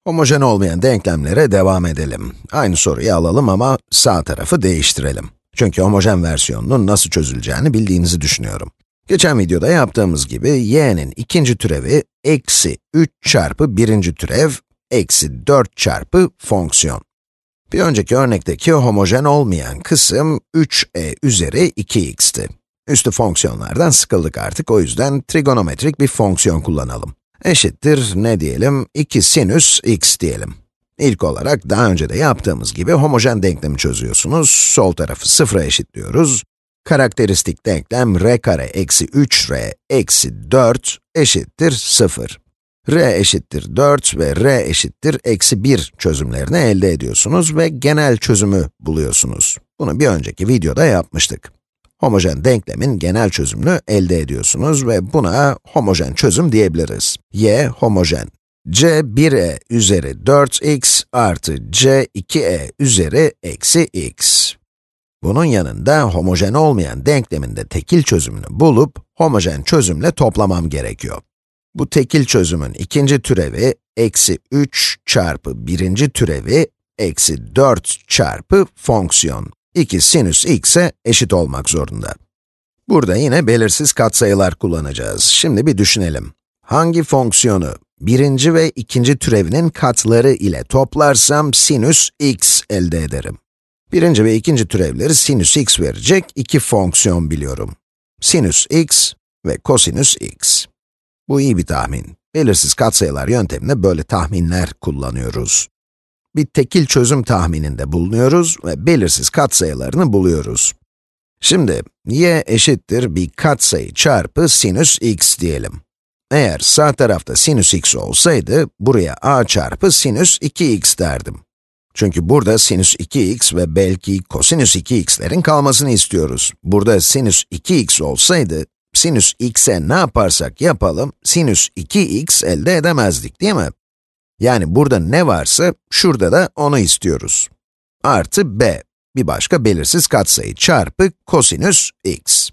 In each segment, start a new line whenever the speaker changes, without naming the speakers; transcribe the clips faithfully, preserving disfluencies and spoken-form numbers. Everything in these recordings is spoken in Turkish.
Homojen olmayan denklemlere devam edelim. Aynı soruyu alalım ama sağ tarafı değiştirelim. Çünkü homojen versiyonunun nasıl çözüleceğini bildiğinizi düşünüyorum. Geçen videoda yaptığımız gibi y'nin ikinci türevi eksi üç çarpı birinci türev eksi dört çarpı fonksiyon. Bir önceki örnekteki homojen olmayan kısım üç e üzeri iki x'ti. Üstü fonksiyonlardan sıkıldık artık, o yüzden trigonometrik bir fonksiyon kullanalım. Eşittir, ne diyelim, iki sinüs x diyelim. İlk olarak daha önce de yaptığımız gibi homojen denklemi çözüyorsunuz. Sol tarafı sıfıra eşitliyoruz. Karakteristik denklem r kare eksi üç r eksi dört eşittir sıfır. R eşittir dört ve r eşittir eksi bir çözümlerini elde ediyorsunuz ve genel çözümü buluyorsunuz. Bunu bir önceki videoda yapmıştık. Homojen denklemin genel çözümünü elde ediyorsunuz ve buna homojen çözüm diyebiliriz. Y homojen. C bir e üzeri dört x artı c iki e üzeri eksi x. Bunun yanında homojen olmayan denklemin de tekil çözümünü bulup homojen çözümle toplamam gerekiyor. Bu tekil çözümün ikinci türevi eksi üç çarpı birinci türevi eksi dört çarpı fonksiyon. iki sinüs x'e eşit olmak zorunda. Burada yine belirsiz katsayılar kullanacağız. Şimdi bir düşünelim. Hangi fonksiyonu birinci ve ikinci türevinin katları ile toplarsam sinüs x elde ederim? Birinci ve ikinci türevleri sinüs x verecek iki fonksiyon biliyorum. Sinüs x ve kosinüs x. Bu iyi bir tahmin. Belirsiz katsayılar yönteminde böyle tahminler kullanıyoruz. Bir tekil çözüm tahmininde bulunuyoruz ve belirsiz katsayılarını buluyoruz. Şimdi, y eşittir bir katsayı çarpı sinüs x diyelim. Eğer sağ tarafta sinüs x olsaydı, buraya a çarpı sinüs iki x derdim. Çünkü burada sinüs iki x ve belki kosinüs iki x'lerin kalmasını istiyoruz. Burada sinüs iki x olsaydı, sinüs x'e ne yaparsak yapalım, sinüs iki x elde edemezdik, değil mi? Yani burada ne varsa, şurada da onu istiyoruz. Artı b, bir başka belirsiz katsayı çarpı kosinüs x.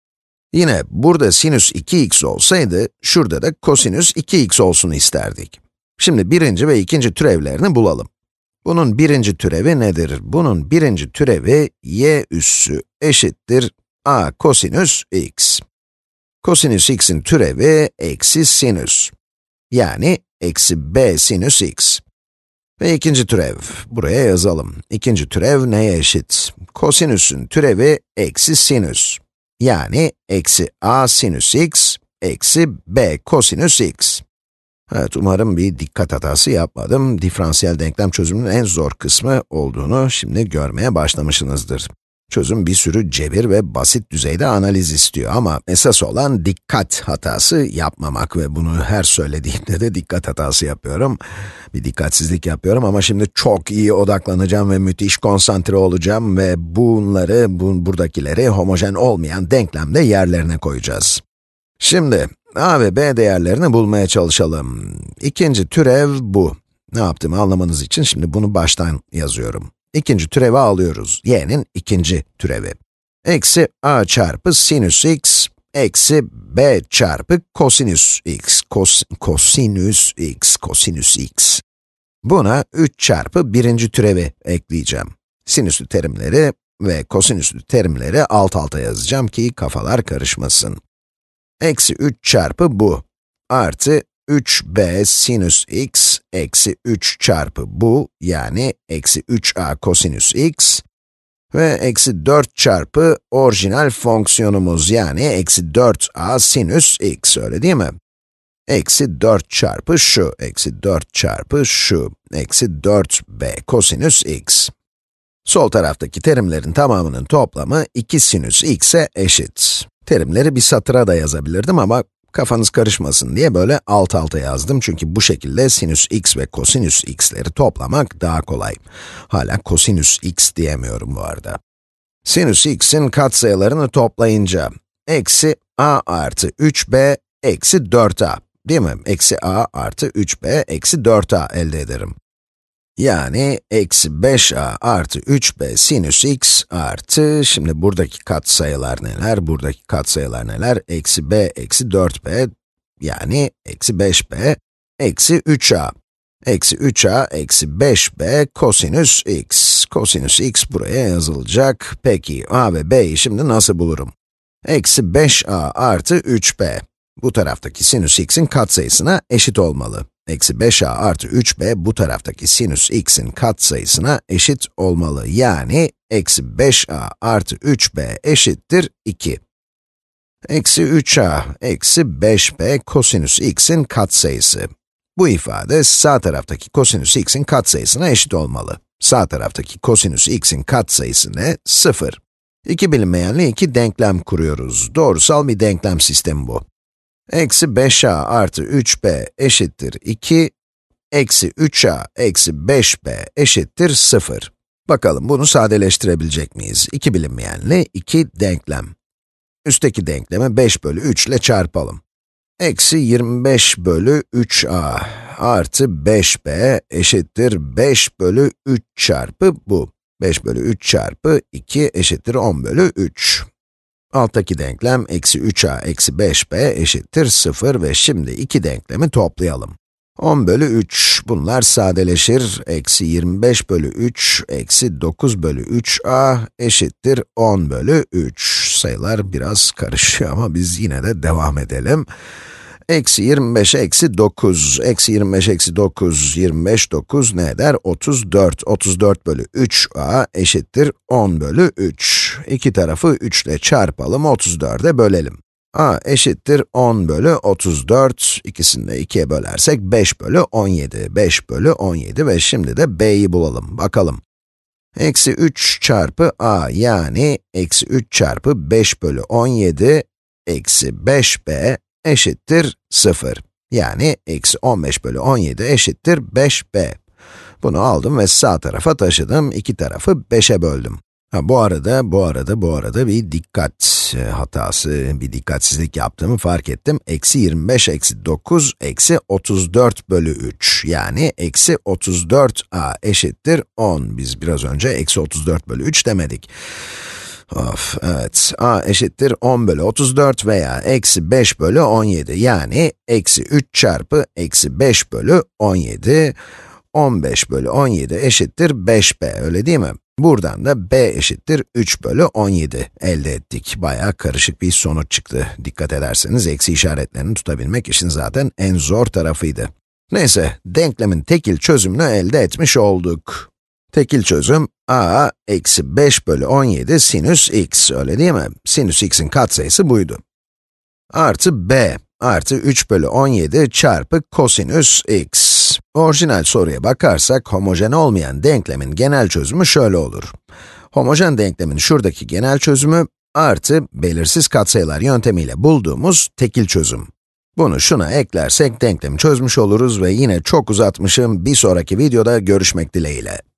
Yine burada sinüs iki x olsaydı, şurada da kosinüs iki x olsun isterdik. Şimdi birinci ve ikinci türevlerini bulalım. Bunun birinci türevi nedir? Bunun birinci türevi y üssü eşittir a kosinüs x. Kosinüs x'in türevi eksi sinüs. Yani eksi b sinüs x. Ve ikinci türev, buraya yazalım. İkinci türev neye eşit? Kosinüsün türevi eksi sinüs. Yani eksi a sinüs x, eksi b kosinüs x. Evet, umarım bir dikkat hatası yapmadım. Diferansiyel denklem çözümünün en zor kısmı olduğunu şimdi görmeye başlamışsınızdır. Çözüm bir sürü cebir ve basit düzeyde analiz istiyor ama esas olan dikkat hatası yapmamak ve bunu her söylediğimde de dikkat hatası yapıyorum. Bir dikkatsizlik yapıyorum ama şimdi çok iyi odaklanacağım ve müthiş konsantre olacağım ve bunları, bu, buradakileri homojen olmayan denklemde yerlerine koyacağız. Şimdi, a ve b değerlerini bulmaya çalışalım. İkinci türev bu. Ne yaptığımı anlamanız için şimdi bunu baştan yazıyorum. İkinci türevi alıyoruz. Y'nin ikinci türevi. Eksi a çarpı sinüs x, eksi b çarpı kosinüs x. Kos, kosinüs x, kosinüs x. Buna üç çarpı birinci türevi ekleyeceğim. Sinüslü terimleri ve kosinüslü terimleri alt alta yazacağım ki kafalar karışmasın. Eksi üç çarpı bu, artı üç b sinüs x, eksi üç çarpı bu, yani eksi üç a kosinüs x, ve eksi dört çarpı orijinal fonksiyonumuz, yani eksi dört a sinüs x, öyle değil mi? Eksi dört çarpı şu, eksi dört çarpı şu, eksi dört b kosinüs x. Sol taraftaki terimlerin tamamının toplamı iki sinüs x'e eşit. Terimleri bir satıra da yazabilirdim ama kafanız karışmasın diye böyle alt alta yazdım. Çünkü bu şekilde sinüs x ve kosinüs x'leri toplamak daha kolay. Hala kosinüs x diyemiyorum bu arada. Sinüs x'in katsayılarını toplayınca, eksi a artı üç b eksi dört a, değil mi? Eksi a artı üç b eksi dört a elde ederim. Yani eksi beş a artı üç b sinüs x artı, şimdi buradaki katsayılar neler, buradaki katsayılar neler? Eksi b eksi dört b, yani eksi beş b eksi üç a. Eksi üç a eksi beş b kosinüs x. Kosinüs x buraya yazılacak. Peki, a ve b'yi şimdi nasıl bulurum? Eksi beş a artı üç b. Bu taraftaki sinüs x'in katsayısına eşit olmalı. Eksi beş a artı üç b bu taraftaki sinüs x'in katsayısına eşit olmalı. Yani, eksi beş a artı üç b eşittir iki. Eksi üç a eksi beş b kosinüs x'in katsayısı. Bu ifade sağ taraftaki kosinüs x'in katsayısına eşit olmalı. Sağ taraftaki kosinüs x'in katsayısı ne? sıfır. İki bilinmeyenli iki denklem kuruyoruz. Doğrusal bir denklem sistemi bu. Eksi beş a artı üç b eşittir iki, eksi üç a eksi beş b eşittir sıfır. Bakalım bunu sadeleştirebilecek miyiz? İki bilinmeyenli iki denklem. Üstteki denklemi beş bölü üç ile çarpalım. Eksi yirmi beş bölü üç a artı beş b eşittir beş bölü üç çarpı bu. beş bölü üç çarpı iki eşittir on bölü üç. Alttaki denklem eksi üç a eksi beş b eşittir sıfır ve şimdi iki denklemi toplayalım. on bölü üç, bunlar sadeleşir. Eksi yirmi beş bölü üç eksi dokuz bölü üç a eşittir on bölü üç. Sayılar biraz karışıyor ama biz yine de devam edelim. Eksi yirmi beş eksi dokuz, eksi yirmi beş eksi dokuz, yirmi beş, dokuz ne eder? otuz dört. otuz dört bölü üç a eşittir on bölü üç. İki tarafı üç ile çarpalım, otuz dörde bölelim. A eşittir on bölü otuz dört, ikisini de ikiye bölersek beş bölü on yedi. beş bölü on yedi ve şimdi de b'yi bulalım, bakalım. Eksi üç çarpı a yani eksi üç çarpı beş bölü on yedi eksi beş b eşittir sıfır. Yani eksi on beş bölü on yedi eşittir beş b. Bunu aldım ve sağ tarafa taşıdım, iki tarafı beşe böldüm. Ha, bu arada, bu arada, bu arada bir dikkat e, hatası, bir dikkatsizlik yaptığımı fark ettim. Eksi yirmi beş eksi dokuz eksi otuz dört bölü üç. Yani eksi otuz dört a eşittir on. Biz biraz önce eksi otuz dört bölü üç demedik. Of, evet. A eşittir on bölü otuz dört veya eksi beş bölü on yedi. Yani eksi üç çarpı eksi beş bölü on yedi. on beş bölü on yedi eşittir beş b, öyle değil mi? Buradan da b eşittir üç bölü on yedi elde ettik. Bayağı karışık bir sonuç çıktı. Dikkat ederseniz eksi işaretlerini tutabilmek işin zaten en zor tarafıydı. Neyse, denklemin tekil çözümünü elde etmiş olduk. Tekil çözüm, a eksi beş bölü on yedi sinüs x, öyle değil mi? Sinüs x'in katsayısı buydu. Artı b artı üç bölü on yedi çarpı kosinüs x. Orijinal soruya bakarsak, homojen olmayan denklemin genel çözümü şöyle olur. Homojen denklemin şuradaki genel çözümü, artı belirsiz katsayılar yöntemiyle bulduğumuz tekil çözüm. Bunu şuna eklersek denklemi çözmüş oluruz ve yine çok uzatmışım, bir sonraki videoda görüşmek dileğiyle.